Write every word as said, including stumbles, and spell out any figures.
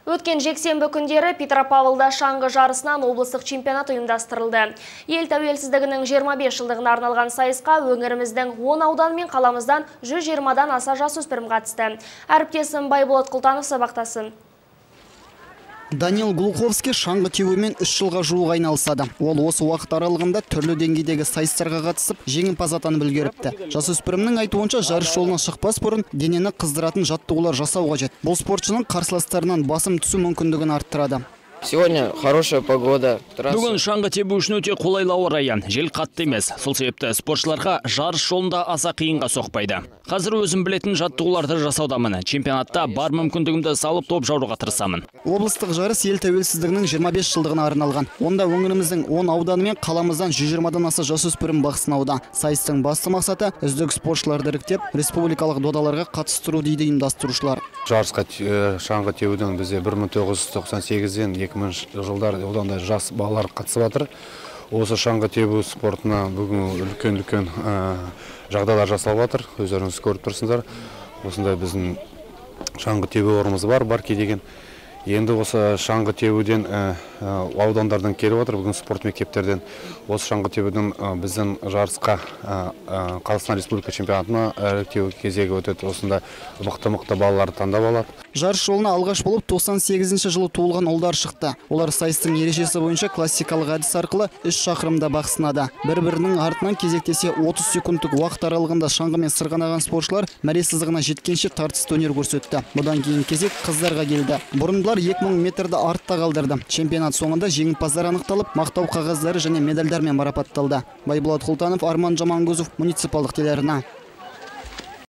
Өткен жексенбі күндері Петропавлда шаңғы жарысынан облыстық чемпионат ұйымдастырылды. Ел тәуелсіздігінің жиырма бес жылдығына арналған сайысқа өңіріміздің он аудан мен қаламыздан жүз жиырмадан аса жасөспірім қатысты. Әріптесім Байболат Құлтанов сабақтасын. Данил Глуховский шаңғы теуімен үш жылға жуық айналысады. Ол осы уақыт аралығында түрлі деңгейдегі сайыстарға қатысып, жеңімпаз атанып үлгеріпті. Жасөспірімнің айтуынша жарыс жолына шықпас бұрын денені қыздыратын жаттығулар жасау қажет. Бұл спортшының қарсыластарынан басым түсу мүмкіндігін арттырады. Сегодня хорошая погода. Бүгін шаңғы тебу үшін өте қолайлы ауа райы. Жел қатты емес. Сол себепті спортшыларға жарыс жолында аса қиынға соқпайды. Қазір өзім білетін жаттығуларды жасаудамын. Чемпионатта бар мүмкіндігімді салып топ жауруға тырысамын. Облыстық жарыс ел тәуелсіздігінің жиырма бес жылдығына арналған. Онда өңіріміздің он ауданы мен қаламыздан жүз жиырмадан аса жасөспірім бақ сынауда. Сайыстың басты мақсаты үздік спортшыларды іріктеп, республикалық додаларға қатыстыру дейді ұйымдастырушылар. Жарысқа шаңғы тебудің бізде бір мың тоғыз жүз тоқсан сегізден екі мыңыншы жылдар одан да жас балалар қатысып жатыр. Осы шаңғы тебу спортына бүгін үлкен-үлкен жағдайлар жасалып жатыр. Өздеріңіз көріп тұрсыңдар. Осындай біздің шаңғы тебу орнымыз бар, Барки деген. Енді осы шаңғы тебуден аудандардан келіп отыр, бүгін спорт мектептерден. Осы шаңғы тебуден біздің жарысқа Қазақстан Республика чемпионатына іріктеу кезегі өтеді. Осында мықты-мықты балаларды таңдап алады. Жарыс жолына алғаш болып тоқсан сегізінші жылы туылған ұлдар шықты. Олар сайыстың ережесі бойынша классикалық әдіс арқылы үш шақырымда бақ сынады. Бір-бірінің артынан кезектесе отыз секундтық уақыт аралығында шаңғымен сырғанаған спортшылар мәре сызығына жеткенше тартысты өнер көрсетті. Бұдан кейін кезек қыздарға келді. Бұрындылар екі мың метрді артта қалдырды. Чемпионат соңында жеңімпаздар анықталып, мақтау қағаздары және медальдармен марапатталды. Байболат Құлтанов, Арман Жамангөзов, муниципалдық телеарна.